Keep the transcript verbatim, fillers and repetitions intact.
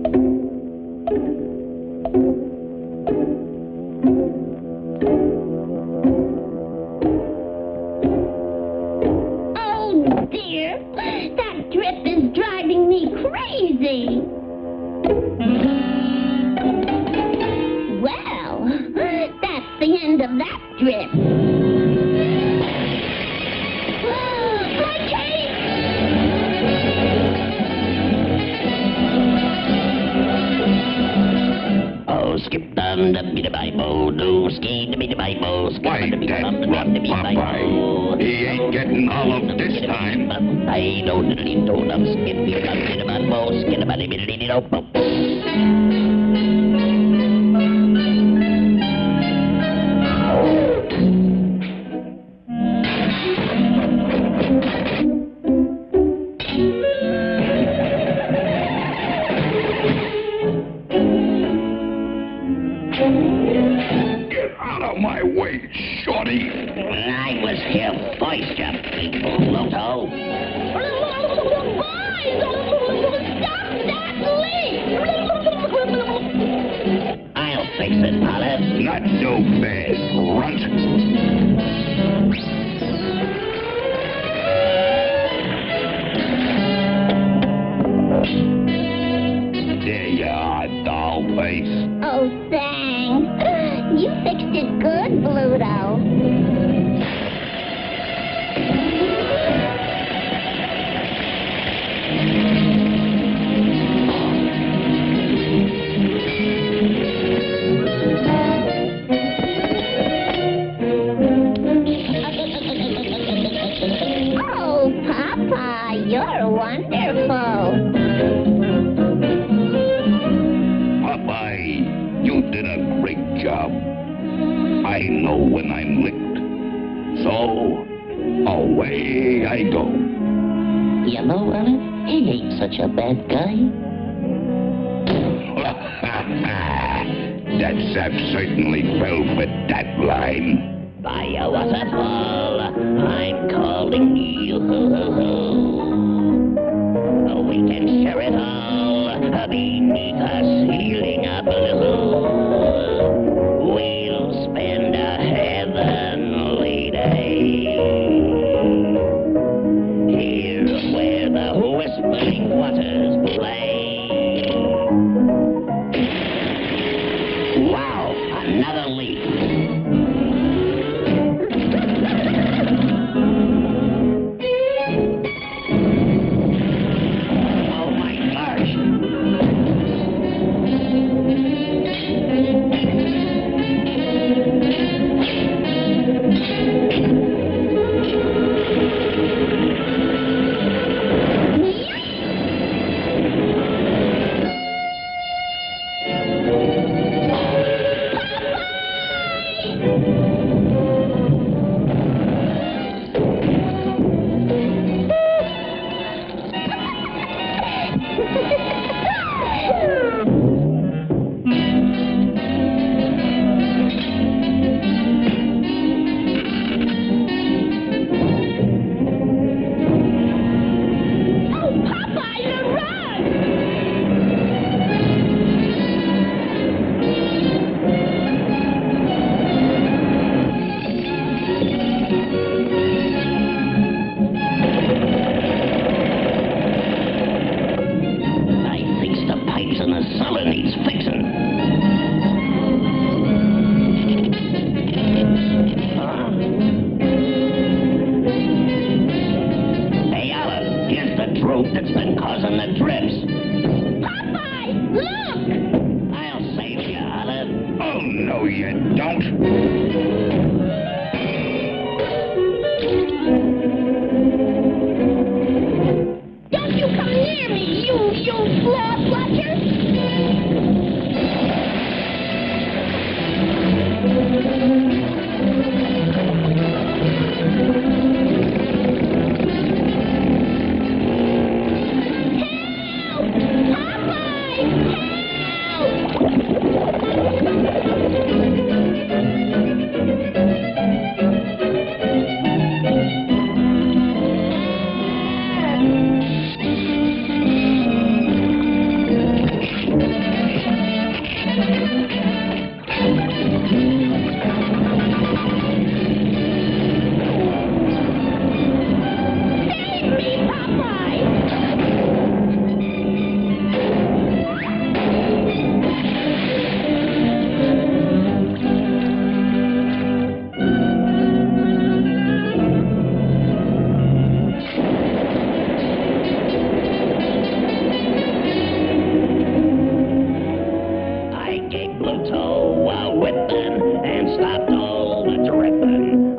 Oh, dear. That drip is driving me crazy. Well, that's the end of that drip. My cake! Oh, skip dum dum be the Bible, do ski to be the Bible, skip Why, dum that dum run, dum to be Popeye. He ain't getting all of this time. I don't diddly do dum skip be the bum be the Bible, skip the body be the diddly do. Get out of my way, shorty. I was here first, you people, Bluto. Stop that leak! I'll fix it, Olive. Not so fast, runt. There you are, doll face. Oh, thanks. You fixed it good, Bluto. Oh, Papa, you're wonderful. Popeye, you did a great job. I know when I'm licked. So, away I go. You know, Olive, he ain't such a bad guy. That sap certainly fell for that line. Fire waterfall, I'm calling you. We can share it all beneath a ceiling blue. We'll spend a heavenly day here where the whispering waters play. Wow, another leaf. That's been causing the drips. Popeye, look! I'll save you, Olive. Oh, no, you don't. Don't you come near me, you, you flaw flusher! one.